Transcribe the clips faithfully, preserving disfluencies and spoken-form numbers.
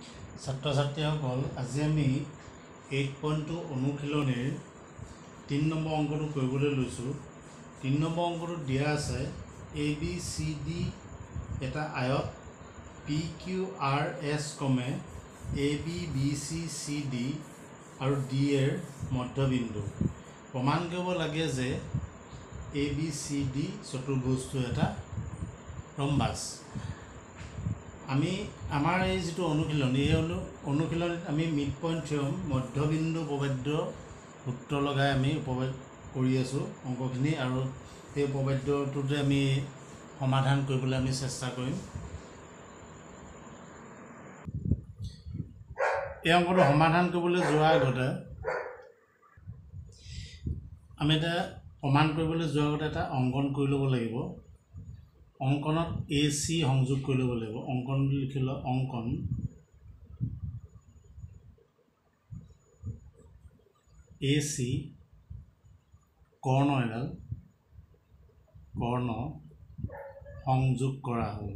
ছাত্ৰ ছাত্ৰীসকল আজি আমি eight point two অনুশীলনীৰ তিন নম্বৰ অংকটো কৰিবলৈ লৈছোঁ। তিন নম্বৰ অংকটো দিয়া আছে এ বি চি ডি এটা আয়ত পি কিউ আৰ এছ ক্ৰমে A B B C C D আৰু ডি এৰ মধ্যবিন্দু প্ৰমাণ কৰিব লাগে যে এ বি চি ডি চতুৰ্ভুজটো এটা ৰম্বাস। আমি আমাৰ এই যেটো অনুশীলনী এই অনুশীলনীত আমি মিড পইণ্ট থিয়ৰম মধ্যবিন্দু উপপাদ্য সূত্ৰ লগাই আমি উপপাদ্য কৰি আছোঁ অংকখিনি, আৰু এই উপপাদ্যটোতে আমি সমাধান কৰিবলৈ আমি চেষ্টা কৰিম। এই অংকটো সমাধান কৰিবলৈ যোৱাৰ আগতে আমি এটা প্ৰমাণ কৰিবলৈ যোৱাৰ আগতে এটা অংকন কৰি ল'ব লাগিব। অংকনত এ চি সংযোগ কৰি ল'ব লাগিব। অংকন লিখি লওঁ, অংকন এ চি কৰ্ণ এডাল কৰ্ণ সংযোগ কৰা হ'ল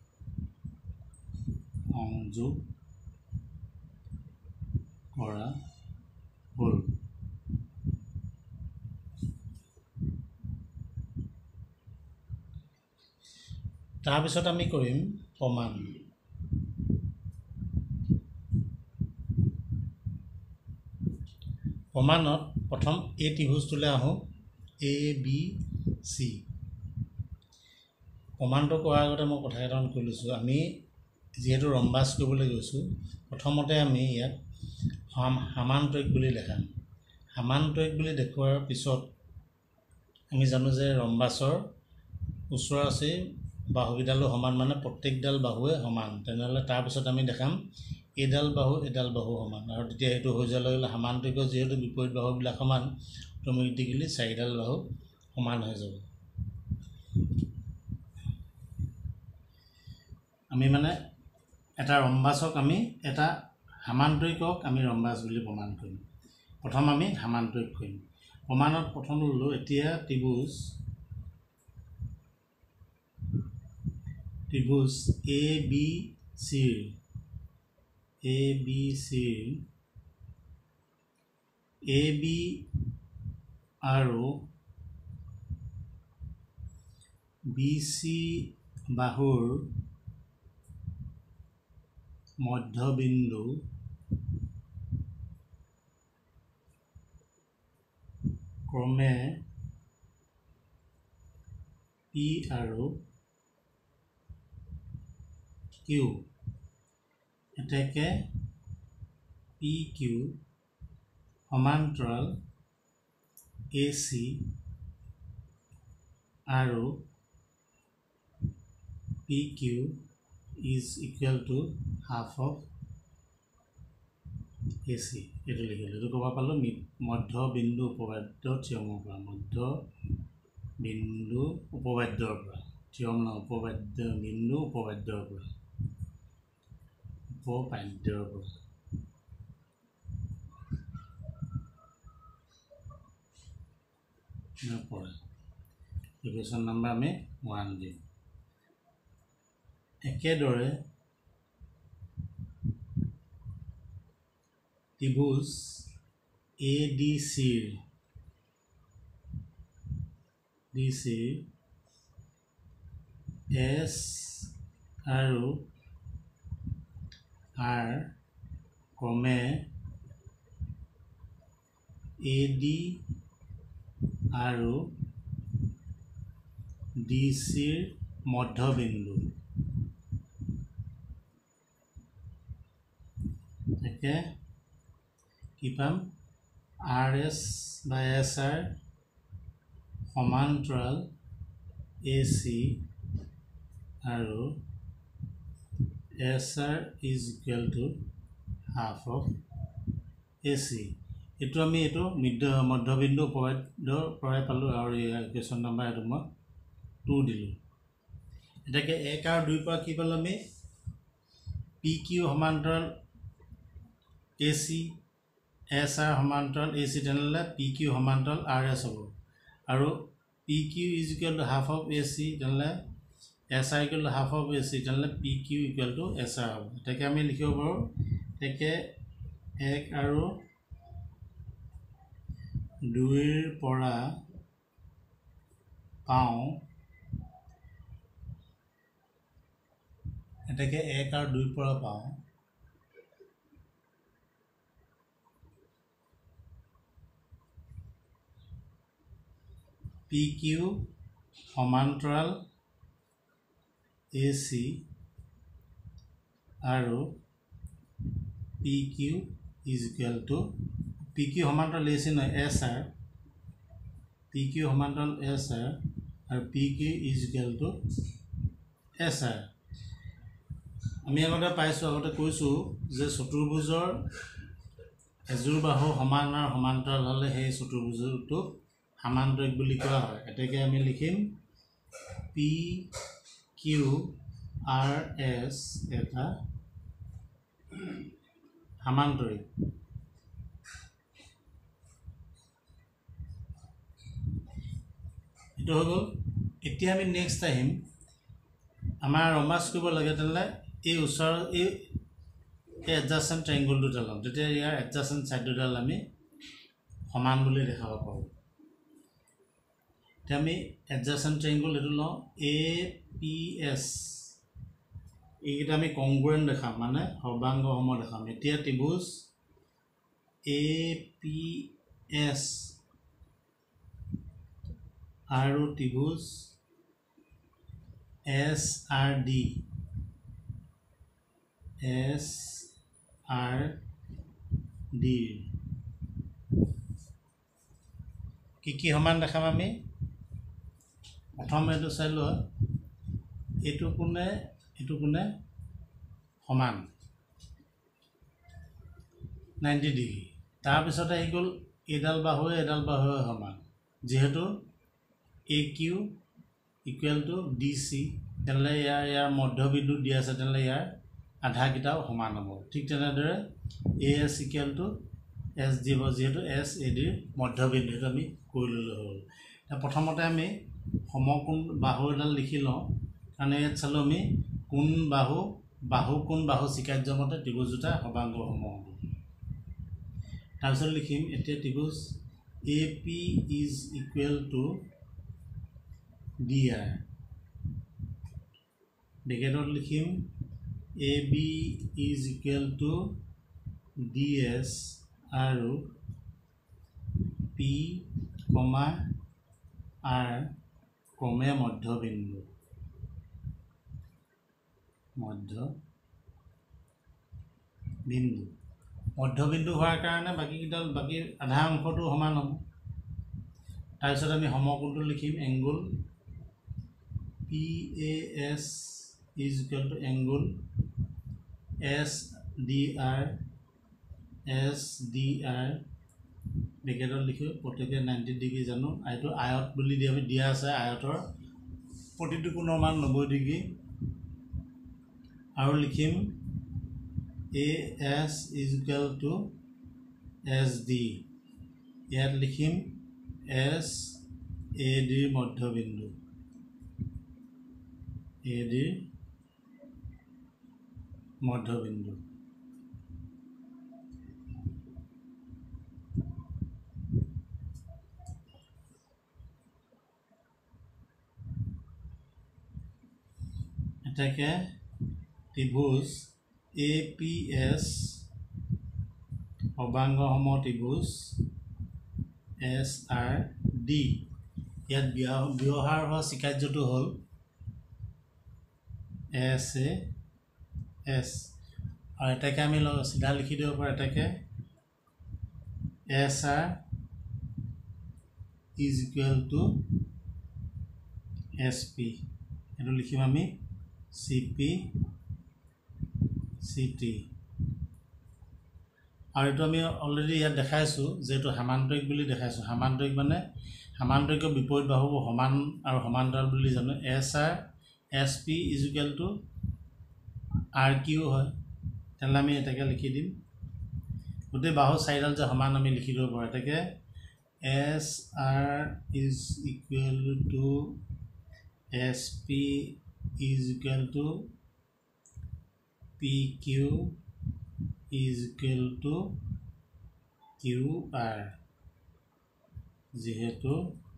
সংযোগ কৰা হ'ল তাৰপিছত আমি কৰিম প্ৰমাণ। প্ৰমাণত প্ৰথম এই ত্ৰিভুজটোলৈ আহোঁ, এ বি চি। প্ৰমাণটো কৰাৰ আগতে মই কথা কেইটামান কৈ লৈছোঁ। আমি যিহেতু ৰম্বাস কৰিবলৈ গৈছোঁ, প্ৰথমতে আমি ইয়াত সামান্তৰিক বুলি দেখাম। সামান্তৰিক বুলি দেখুওৱাৰ পিছত আমি জানো যে ৰম্বাসৰ ওচৰা ওচৰি বাহুকেইডালো সমান, মানে প্ৰত্যেকডাল বাহুৱে সমান। তেনেহ'লে তাৰপিছত আমি দেখাম এইডাল বাহু এডাল বাহু সমান, আৰু তেতিয়া সেইটো হৈ যোৱাৰ লগে লগে সামান্তৰিকৰ যিহেতু বিপৰীত বাহুবিলাক সমান, অট'মেটিকেলি চাৰিডাল বাহু সমান হৈ যাব। আমি মানে এটা ৰম্বাসক আমি এটা সামান্তৰিকক আমি ৰম্বাস বুলি প্ৰমাণ কৰিম। প্ৰথম আমি সামান্তৰিক কৰিম। প্ৰমাণত প্ৰথম ল'লোঁ এতিয়া ত্ৰিভুজ ত্ৰিভুজ এ বি চিৰ এ বি চিৰ এ বি আৰু বি চি বাহুৰ মধ্যবিন্দু ক্ৰমে পি আৰু কিউ, এতেকে পি কিউ সমান্তৰাল এ চি আৰু P Q is equal to half of A C. এইটো লিখিলোঁ। এইটো ক'ব পালোঁ মধ্যবিন্দু উপপাদ্য থিয়মৰ পৰা, মধ্যবিন্দু উপপাদ্যৰ পৰা, থিয়ম নহয় উপপাদ্য, বিন্দু উপপাদ্যৰ পৰা উপপাদ্যৰ পৰা পৰা ইকুৱেশ্যন নম্বৰ আমি ওৱান দিম। একেদৰে ত্ৰিভুজ এ ডি চিৰ ডি চিৰ এছ আৰু আৰ ক্ৰমে এ ডি আৰু ডি চিৰ মধ্যবিন্দু তাকে কি পাম, আৰ এছ বা এছ আৰ সমান্তৰাল এ চি আৰু S R is equal to half of A C. এইটো আমি এইটো মধ্য মধ্যবিন্দু উপপাদ্যৰ পৰাই পালোঁ, আৰু এই ইকুৱেশ্যন নম্বৰ এইটো মই টু দিলোঁ। এটাকে এক আৰু দুইৰ পৰা কি পালোঁ আমি, পি কিউ সমান্তৰাল এ চি, এছ আৰ সমান্তৰাল এ চি, তেনেহ'লে পি কিউ সমান্তৰাল আৰ এছ হ'ব, আৰু P Q is equal to half of A C, তেনেহ'লে S R equal to half of A C তেনেহ'লে P Q equal to S R হ'ব এটাকে আমি লিখিব পাৰোঁ এটাকে এক আৰু দুইৰ পৰা পাওঁ এটাকে এক আৰু দুইৰ পৰা পাওঁ P Q সমান্তৰাল A C আৰু P Q is equal to P Q সমান্তৰাল A C নহয় S R P Q সমান্তৰাল S R আৰু P Q is equal to S R আমি আগতে পাইছোঁ আগতে কৈছোঁ যে চতুৰ্ভুজৰ এজোৰ বাহু সমান আৰু সমান্তৰাল হ'লে সেই চতুৰ্ভুজটো সামান্তৰিক বুলি কোৱা হয় এটাকে আমি লিখিম P Q R S এটা সামান্তৰিক এইটো হৈ গ'ল এতিয়া আমি নেক্সট আহিম আমাৰ ৰমাস কৰিব লাগে তেনেহ'লে এই ওচৰৰ এই এডজাসেন্ট ট্ৰায়াঙ্গল দুটা ল'ম তেতিয়া ইয়াৰ এডজাসেন্ট সাইড দুডাল আমি সমান বুলি দেখাব পাৰোঁ এতিয়া আমি এডজাসেন্ট ট্ৰায়াঙ্গল এইটো লওঁ A P S এইকেইটা আমি কংগ্ৰুৱেণ্ট দেখাম মানে সৰ্বাংগ সম দেখাম এতিয়া ত্ৰিভুজ A P S আৰু ত্ৰিভুজ S R D S R D কি কি সমান দেখাম আমি প্ৰথম এইটো চাই লোৱা এইটো কোণে এইটো কোণে সমান ninety ডিগ্ৰী তাৰপিছত আহি গ'ল এডাল বাহুৱে এডাল বাহুৱে সমান যেহেতু A Q equal to D C তেনেহ'লে ইয়াৰ ইয়াৰ মধ্যবিন্দু দিয়া আছে তেনেহ'লে ইয়াৰ আধাকেইটাও সমান হ'ব ঠিক তেনেদৰে A S equal to S D হ'ব যেহেতু S A D মধ্যবিন্দু সেইটো আমি কৰি ল'লে হ'ল এতিয়া প্ৰথমতে আমি সমকোণ বাহু এডাল লিখি লওঁ কাৰণ ইয়াত চালোঁ আমি কোণ বাহু বাহু কোণ বাহু চিকাৰ্য মতে ত্ৰিভুজ দুটা সৰ্বাংগ সম হ'ব তাৰপিছত লিখিম এতিয়া ত্ৰিভুজ A P is equal to D R ব্ৰেকেটত লিখিম A B is equal to D S আৰু P, R ক্ৰমে মধ্যবিন্দু মধ্যবিন্দু মধ্যবিন্দু হোৱাৰ কাৰণে বাকীকেইডাল বাকী আধা অংশটো সমান হ'ব তাৰপিছত আমি সমকোণটো লিখিম angle P A S is equal to angle S D R S D R ব্ৰেকেটত লিখো প্ৰত্যেকে ninety ডিগ্ৰী জানো এইটো আয়ত বুলি দিয়া দিয়া আছে আয়তৰ প্ৰতিটো কোণৰ মান ninety ডিগ্ৰী আৰু লিখিম A S is equal to S D ইয়াত লিখিম S A D মধ্যবিন্দু A D মধ্যবিন্দু এটাকে ত্ৰিভুজ A P S সৰ্বাংগ সম ত্ৰিভুজ S R D ইয়াত ব্যৱহাৰ হোৱা চিকাৰ্যটো হ'ল S A S আৰু এটাকে আমি চিধা লিখি দিব পাৰোঁ এটাকে S R is equal to S P এইটো লিখিম আমি C P C T আৰু এইটো আমি অলৰেডি ইয়াত দেখাইছোঁ যে এইটো সামান্তৰিক বুলি দেখাইছোঁ সামান্তৰিক মানে সামান্তৰিকৰ বিপৰীত বাহু সমান আৰু সমান্তৰাল বুলি জানো S R S P is equal to R Q হয় তেনেহ'লে আমি এটাকে লিখি দিম গোটেই বাহু চাৰিডাল যে সমান আমি লিখি দিব পাৰোঁ এটাকে S R is equal to S P is equal to P Q is equal to Q R যেহেতু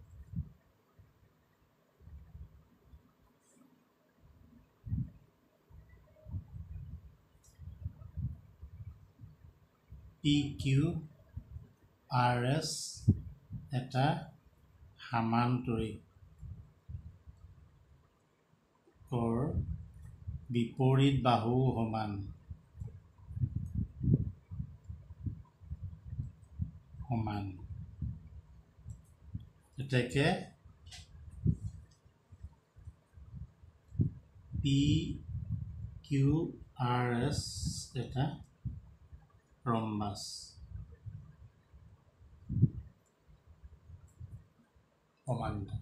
P Q R S এটা সামান্তৰিক কৰ বিপৰীত বাহু সমান সমান এটাকে P Q R S এটা ৰম্বাস সমান্তৰাল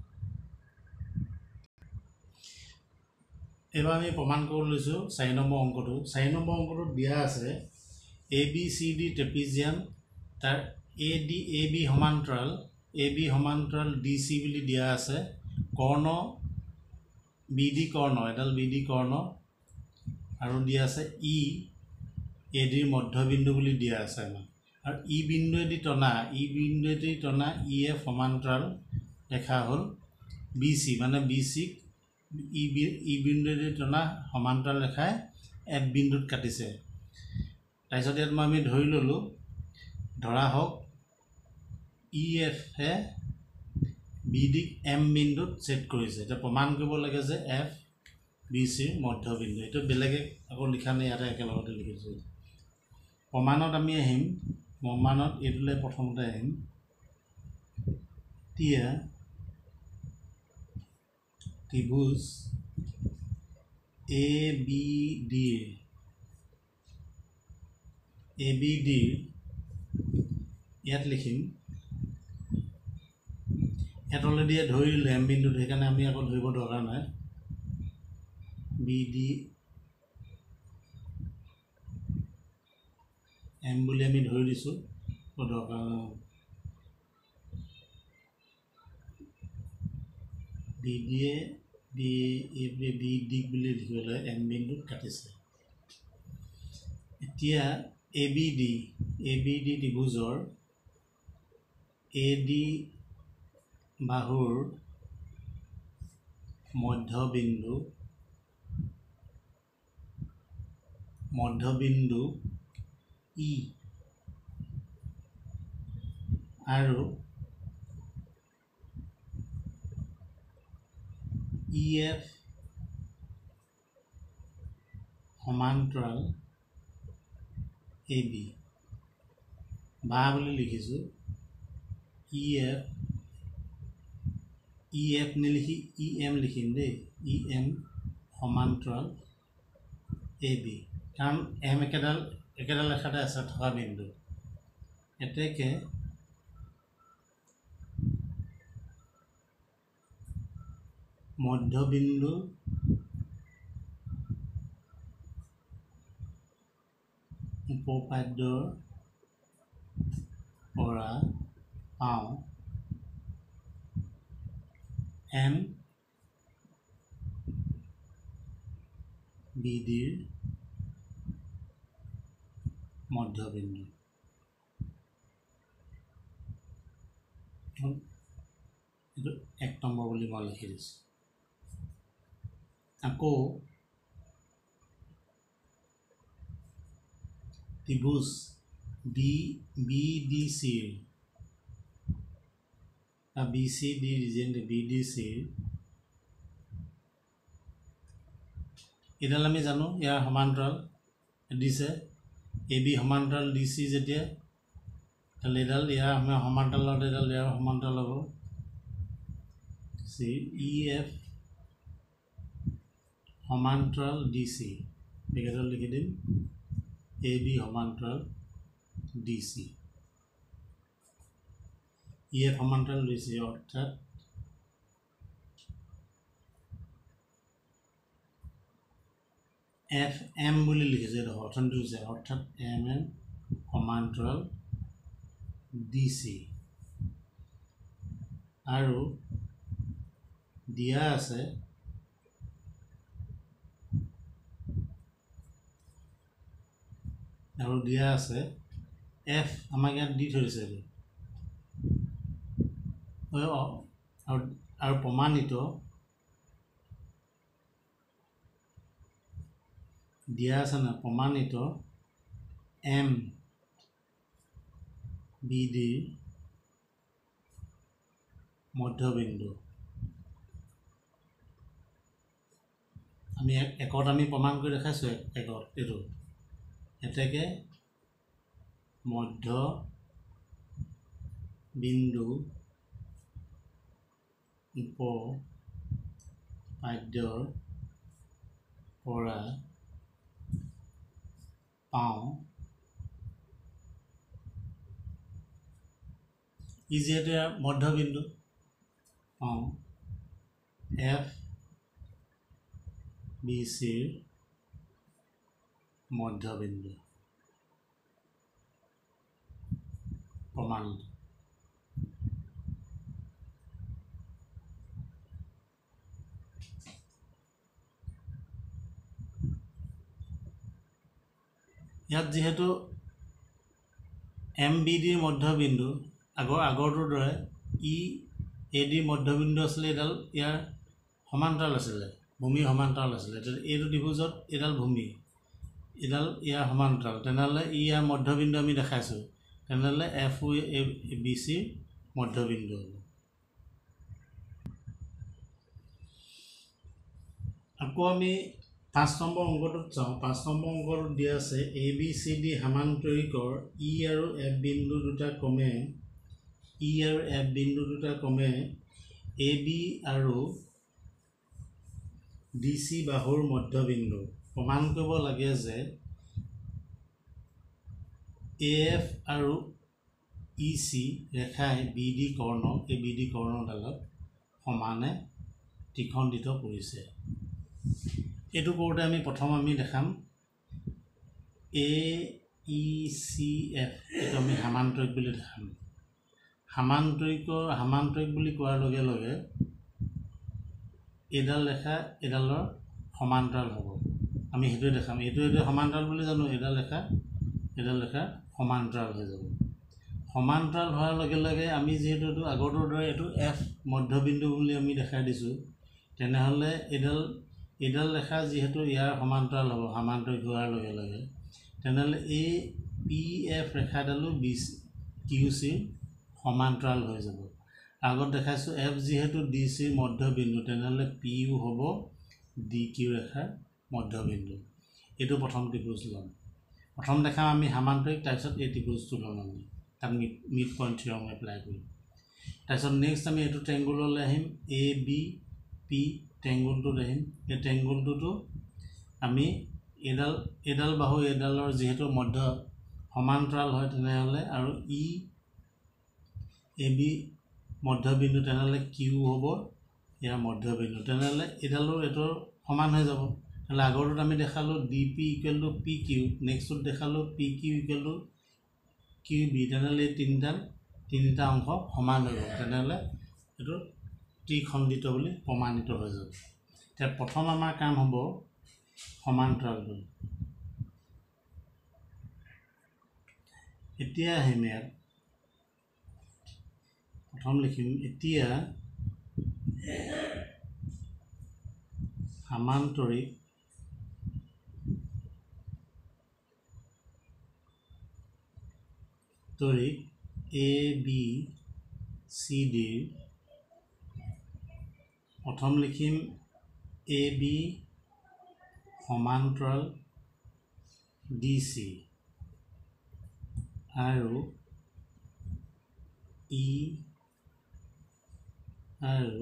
এবাৰ আমি প্ৰমাণ কৰি লৈছোঁ চাৰি নম্বৰ অংকটো চাৰি নম্বৰ অংকটোত দিয়া আছে A B C D trapezium তাৰ এ ডি এ বি সমান্তৰাল এ বি সমান্তৰাল ডি চি বুলি দিয়া আছে কৰ্ণ বি ডি কৰ্ণ এডাল বি ডি কৰ্ণ আৰু দিয়া আছে ই এ ডিৰ মধ্যবিন্দু বুলি দিয়া আছে আমাৰ আৰু ই বিন্দুৱেদি টনা ই বিন্দুৱেদি টনা ই এ সমান্তৰাল ৰেখা হ'ল বি চি মানে বি চিক ই ই বিন্দুৱেদি টনা সমান্তৰাল ৰেখাই এফ বিন্দুত কাটিছে তাৰপিছত ইয়াত মই আমি ধৰি ল'লোঁ ধৰা হওক ই এফে বি ডিক এম বিন্দুত ছেট কৰিছে এতিয়া প্ৰমাণ কৰিব লাগে যে এফ বি চিৰ মধ্যবিন্দু এইটো বেলেগে আকৌ লিখা নাই ইয়াতে একেলগতে লিখিছোঁ প্ৰমাণত আমি আহিম প্ৰমাণত এইটোলৈ প্ৰথমতে আহিম এতিয়া ত্ৰিভুজ এ বি ডিৰ এ বি ডিৰ ইয়াত লিখিম ইয়াত অলৰেডি ধৰিলোঁ এম বিন্দুত সেইকাৰণে আমি আকৌ ধৰিব দৰকাৰ নাই বি ডি এম বুলি আমি ধৰি দিছোঁ দৰকাৰ বি ডিয়ে বি বি ডি বুলি লিখিবলৈ এম বিন্দুত কাটিছে এতিয়া A B D A B D ত্ৰিভুজৰ এ ডি বাহুৰ মধ্যবিন্দু মধ্যবিন্দু ই আৰু ই এফ সমান্তৰাল এ বি বা বুলি লিখিছোঁ ই এফ ই এফ নিলিখি ই এম লিখিম দেই ই এম সমান্তৰাল এ বি কাৰণ এম একেডাল একেডাল ৰেখাতে আছে থকা বিন্দু এতেকে মধ্যবিন্দু উপপাদ্যৰ পৰা পাওঁ এম বি ডিৰ মধ্যবিন্দু এইটো এক নম্বৰ বুলি মই লিখি দিছোঁ আকৌ ত্ৰিভুজ বি বি ডি চিৰ বা বি চি ডি ৰিজেণ্ট বি ডি চিৰ এইডাল আমি জানো ইয়াৰ সমান্তৰাল দিছে এ বি সমান্তৰাল ডি চি যেতিয়া তাহলে এডাল ইয়াৰ আমাৰ সমান্তৰালত এডাল ইয়াৰ সমান্তৰাল হ'ব চি ই এফ সমান্তৰাল ডি চি এইকেইডাল লিখি দিম এ বি সমান্তৰাল ডি চি ই এফ সমান্তৰাল ডি চি অৰ্থাৎ এফ এম বুলি লিখিছে এইটো অৰ্থনীতি হৈছে অৰ্থাৎ এম এন সমান্তৰাল ডি চি আৰু দিয়া আছে আৰু দিয়া আছে এফ আমাক ইয়াত দি থৈছে আৰু আৰু প্ৰমাণিত দিয়া আছে না প্ৰমাণিত এম বি ডিৰ মধ্যবিন্দু আমি একত আমি প্ৰমাণ কৰি দেখাইছোঁ একত এইটো এতেকে মধ্য বিন্দু উপপাদ্যৰ পৰা পাওঁ ই যিহেতু মধ্যবিন্দু পাওঁ এফ বি চিৰ মধ্যবিন্দু প্ৰমাণ ইয়াত যেহেতু এম বি ডিৰ মধ্যবিন্দু আগৰ আগৰটোৰ দৰে ই এ ডিৰ মধ্যবিন্দু আছিলে এডাল ইয়াৰ সমান্তৰাল আছিলে ভূমিৰ সমান্তৰাল আছিলে এইটো ত্ৰিভুজত এডাল ভূমি এডাল ইয়াৰ সমান্তৰাল তেনেহ'লে ই ইয়াৰ মধ্যবিন্দু আমি দেখাইছোঁ তেনেহ'লে এফ ও এ বি চিৰ মধ্যবিন্দু হ'ব আকৌ আমি পাঁচ নম্বৰ অংকটোত চাওঁ পাঁচ নম্বৰ অংকটোত দিয়া আছে এ বি চি ডি সামান্তৰিকৰ ই আৰু এফ বিন্দু দুটা ক্ৰমে ই আৰু এফ বিন্দু দুটা ক্ৰমে এ বি আৰু ডি চি বাহুৰ মধ্যবিন্দু প্ৰমাণ কৰিব লাগে যে এ এফ আৰু ই চি ৰেখাই বি ডি কৰ্ণ এই বি ডি কৰ্ণডালত সমানে ত্ৰিখণ্ডিত কৰিছে এইটো কৰোঁতে আমি প্ৰথম আমি দেখাম এ ই চি এফ এইটো আমি সামান্তৰিক বুলি দেখাম সামান্তৰিকৰ সামান্তৰিক বুলি কোৱাৰ লগে লগে এডাল ৰেখা এডালৰ সমান্তৰাল হ'ব আমি সেইটোৱে দেখাম এইটো এইটো সমান্তৰাল বুলি জানো এডাল ৰেখা এডাল ৰেখা সমান্তৰাল হৈ যাব সমান্তৰাল হোৱাৰ লগে লগে আমি যিহেতু এইটো আগৰটোৰ দৰে এইটো এফ মধ্যবিন্দু বুলি আমি দেখাই দিছোঁ তেনেহ'লে এডাল এডাল ৰেখা যিহেতু ইয়াৰ সমান্তৰাল হ'ব সামান্তৰিক হোৱাৰ লগে লগে তেনেহ'লে এই পি এফ ৰেখাডালো বি কিউ চিৰ সমান্তৰাল হৈ যাব আগত দেখাইছোঁ এফ যিহেতু ডি চিৰ মধ্যবিন্দু তেনেহ'লে পিও হ'ব ডি কিউ ৰেখাৰ মধ্যবিন্দু এইটো প্ৰথম ত্ৰিভুজ ল'ম প্ৰথম দেখাম আমি সামান্তৰিক তাৰপিছত এই ত্ৰিভুজটো ল'ম আমি তাত mid mid point theorem apply কৰিম তাৰপিছত নেক্সট আমি এইটো ট্ৰেংগুললৈ আহিম এ বি পি ট্ৰেংগুলটোত আহিম এই ট্ৰেংগুলটোতো আমি এডাল এডাল বাহু এডালৰ যিহেতু মধ্য সমান্তৰাল হয় তেনেহ'লে আৰু ই এ বি মধ্যবিন্দু তেনেহ'লে কিউ হ'ব ইয়াৰ মধ্যবিন্দু তেনেহ'লে এডালো এইটোৰ সমান হৈ যাব তাহলে আগৰটোত আমি দেখালোঁ D P equal to P Q নেক্সটটোত দেখালোঁ P Q equal to Q B তেনেহ'লে এই তিনিটা তিনিটা অংশ সমান হৈ যাব তেনেহ'লে এইটো ত্ৰিখণ্ডিত বুলি প্ৰমাণিত হৈ যাব এতিয়া প্ৰথম আমাৰ কাম হ'ব সমান্তৰালটো এতিয়া আহিম ইয়াত প্ৰথম লিখিম এতিয়া সামান্তৰিক তৰিক এ বি চি ডিৰ প্ৰথম লিখিম এ বি সমান্তৰাল ডি চি আৰু ই আৰু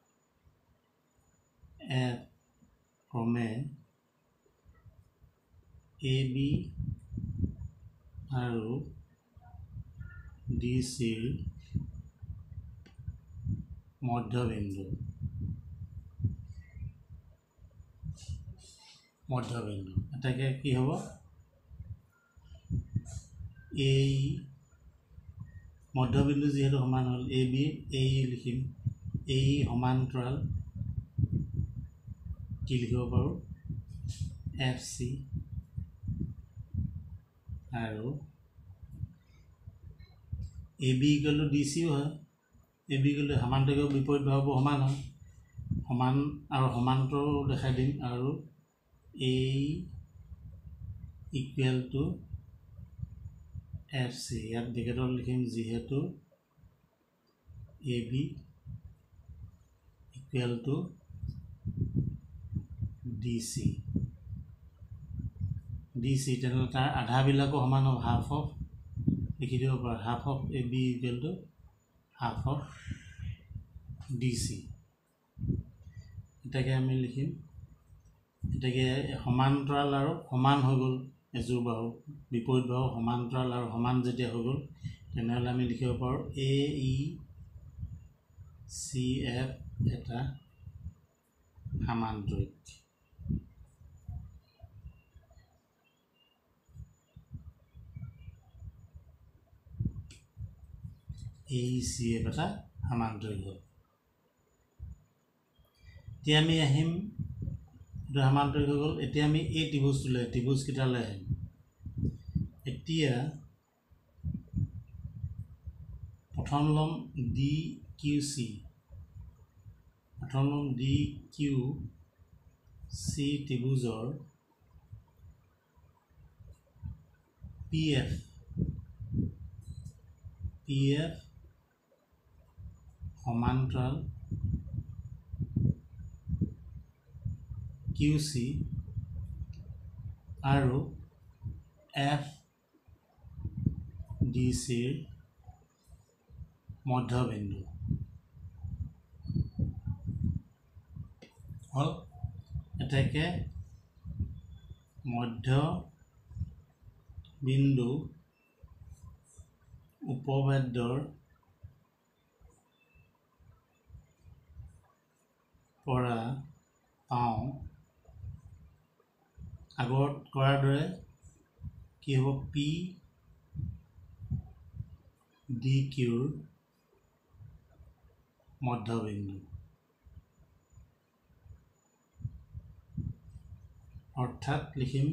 এফ ক্ৰমে এ বি আৰু ডি চিৰ মধ্যবিন্দু মধ্যবিন্দু এটাকে কি হ'ব এই মধ্যবিন্দু যিহেতু সমান হ'ল এ বি এই লিখিম এই সমান্তৰাল কি লিখিব পাৰোঁ এফ চি আৰু A B equal to D চিও হয় এ বি ইকুৱেল টু সমান্তৰিক বিপৰীত বাহুবোৰ সমান হয় সমান আৰু সমান্তৰো দেখাই দিম আৰু A equal to F C ইয়াত ব্ৰেকেটত লিখিম যিহেতু A B equal to D C D C তেনেহ'লে তাৰ আধাবিলাকো সমান হ'ব হাফ অফ লিখি দিব পাৰোঁ half of A B equal to half of D C এটাকে আমি লিখিম এটাকে সমান্তৰাল আৰু সমান হৈ গ'ল এযোৰ বাহু বিপৰীত বাহু সমান্তৰাল আৰু সমান যেতিয়া হৈ গ'ল তেনেহ'লে আমি লিখিব পাৰোঁ এ ই চি এফ এটা সমান্তৰিক এ ই চি এফ এটা সমান্তৰিক হ'ল এতিয়া আমি আহিম এইটো সমান্তৰিক হৈ গ'ল এতিয়া আমি এই ত্ৰিভুজটোলৈ ত্ৰিভুজকেইটালৈ আহিম এতিয়া প্ৰথম ল'ম ডি কিউ চি প্ৰথম ল'ম ডি কিউ চি ত্ৰিভুজৰ পি এফ পি এফ সমান্তৰাল কিউ চি আৰু এফ ডি চিৰ মধ্যবিন্দু হ'ল এটাকে মধ্যবিন্দু উপবাদ্যৰ পৰা পাওঁ আগত কৰাৰ দৰে কি হ'ব পি ডি কিউৰ মধ্যবিন্দু অৰ্থাৎ লিখিম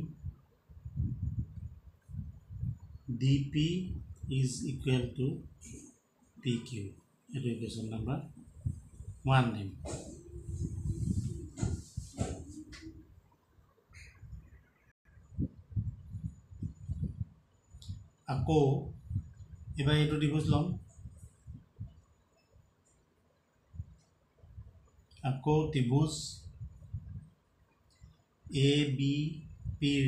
D P is equal to P Q এইটো ইকুৱেশ্যন নাম্বাৰ ওৱান দিম আকৌ এবাৰ এইটো ত্ৰিভুজ ল'ম আকৌ ত্ৰিভুজ এ বি পিৰ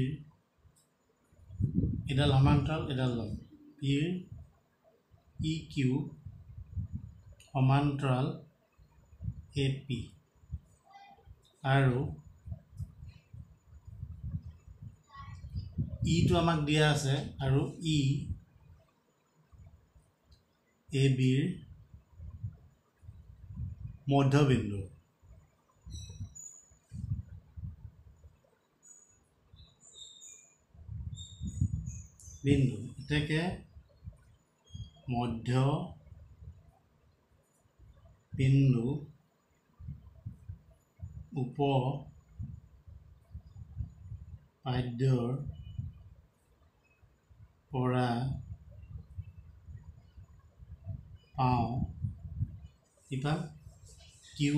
এডাল সমান্তৰাল এডাল ল'ম পিৰ ই কিউ সমান্তৰাল এ পি আৰু ইটো আমাক দিয়া আছে আৰু ই এ বিৰ মধ্যবিন্দু বিন্দু এটাকে মধ্য বিন্দু উপপাদ্যৰ পৰা পাওঁ কি পাম কিউ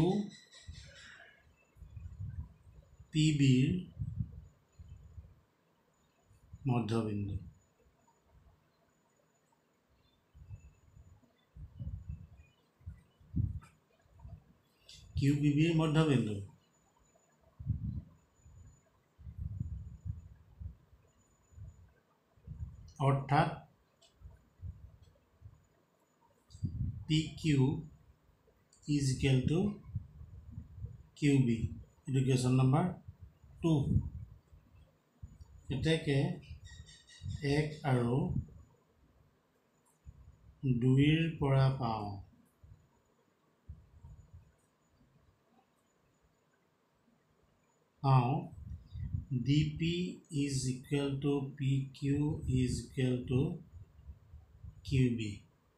পি বিৰ মধ্যবিন্দু কিউ পি বিৰ মধ্যবিন্দু অৰ্থাৎ P Q is equal to Q B এইটো কুৱেশ্যন নম্বৰ টু এটাকে এক আৰু দুইৰ পৰা পাওঁ পাওঁ D P is equal to P Q is equal to Q B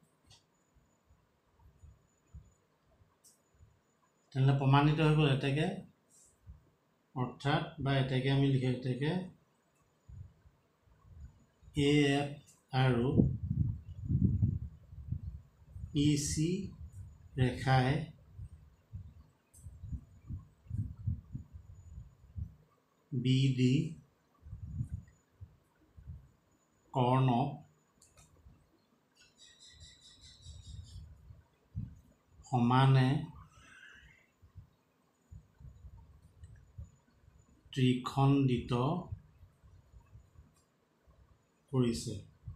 তেনেহ'লে প্ৰমাণিত হৈ গ'ল এটাকে অৰ্থাৎ বা এটাকে আমি লিখি এটাকে এ এফ আৰু ই চি ৰেখাই বি ডি কৰ্ণক সমানে ত্ৰিখণ্ডিত কৰিছে।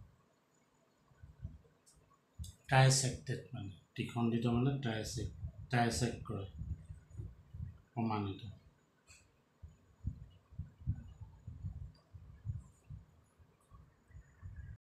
ট্ৰাইছেক্টেড মানে ত্ৰিখণ্ডিত মানে ট্ৰাইছেক ট্ৰাইছেক কৰে সমানিত।